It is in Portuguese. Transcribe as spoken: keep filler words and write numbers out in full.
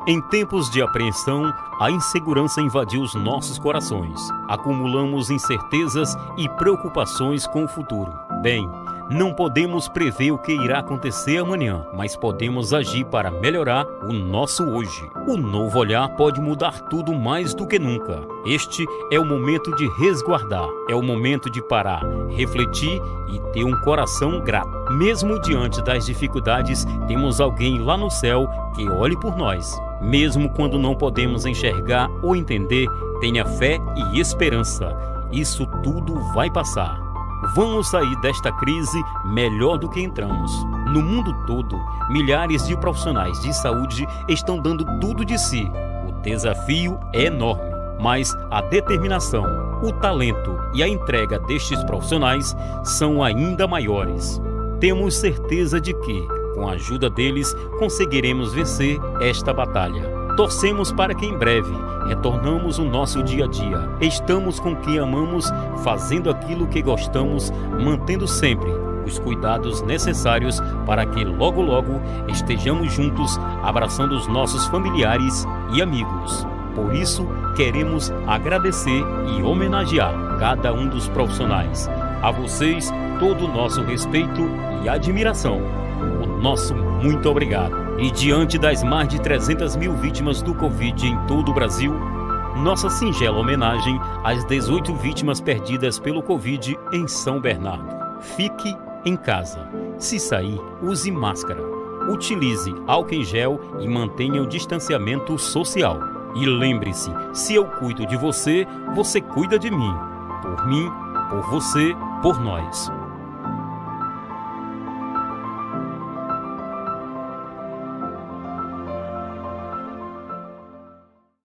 Em tempos de apreensão, a insegurança invadiu os nossos corações. Acumulamos incertezas e preocupações com o futuro. Bem, não podemos prever o que irá acontecer amanhã, mas podemos agir para melhorar o nosso hoje. O novo olhar pode mudar tudo mais do que nunca. Este é o momento de resguardar, é o momento de parar, refletir e ter um coração grato. Mesmo diante das dificuldades, temos alguém lá no céu que olhe por nós. Mesmo quando não podemos enxergar ou entender, tenha fé e esperança. Isso tudo vai passar. Vamos sair desta crise melhor do que entramos. No mundo todo, milhares de profissionais de saúde estão dando tudo de si. O desafio é enorme, mas a determinação, o talento e a entrega destes profissionais são ainda maiores. Temos certeza de que, com a ajuda deles, conseguiremos vencer esta batalha. Torcemos para que em breve retornamos o nosso dia a dia. Estamos com quem amamos, fazendo aquilo que gostamos, mantendo sempre os cuidados necessários para que logo logo estejamos juntos, abraçando os nossos familiares e amigos. Por isso, queremos agradecer e homenagear cada um dos profissionais. A vocês, todo o nosso respeito e admiração. O nosso muito obrigado. E diante das mais de trezentas mil vítimas do Covid em todo o Brasil, nossa singela homenagem às dezoito vítimas perdidas pelo Covid em São Bernardo. Fique em casa. Se sair, use máscara. Utilize álcool em gel e mantenha o distanciamento social. E lembre-se, se eu cuido de você, você cuida de mim. Por mim, por você, por nós.